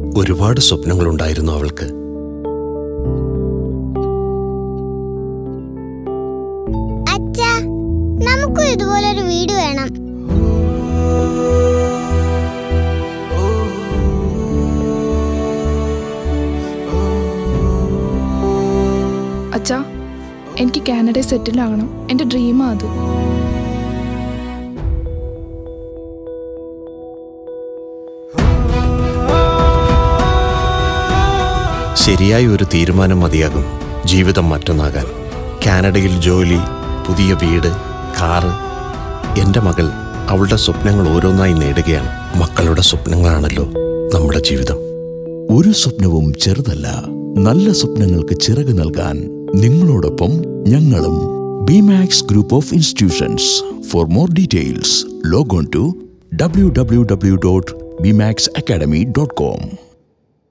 ഒരുപാട് സ്വപ്നങ്ങളുണ്ടായിരുന്നു അവൾക്ക്. അച്ഛാ, നമുക്ക് ഇതുപോലൊരു വീട് വേണം. അച്ഛാ, എനിക്ക് കാനഡയിൽ സെറ്റിൽ ആകണം. എൻ്റെ ഡ്രീമാ അത്. ശരിയായ ഒരു തീരുമാനം മതിയാകും ജീവിതം മറ്റൊന്നാകാൻ. കാനഡയിൽ ജോലി, പുതിയ വീട്, കാറ്. എൻ്റെ മകൾ അവളുടെ സ്വപ്നങ്ങൾ ഓരോന്നായി നേടുകയാണ്. മക്കളുടെ സ്വപ്നങ്ങളാണല്ലോ നമ്മുടെ ജീവിതം. ഒരു സ്വപ്നവും ചെറുതല്ല. നല്ല സ്വപ്നങ്ങൾക്ക് ചിറക് നൽകാൻ നിങ്ങളോടൊപ്പം ഞങ്ങളും. Bemax Group of Institutions. For more details, log on to www.bemaxacademy.com.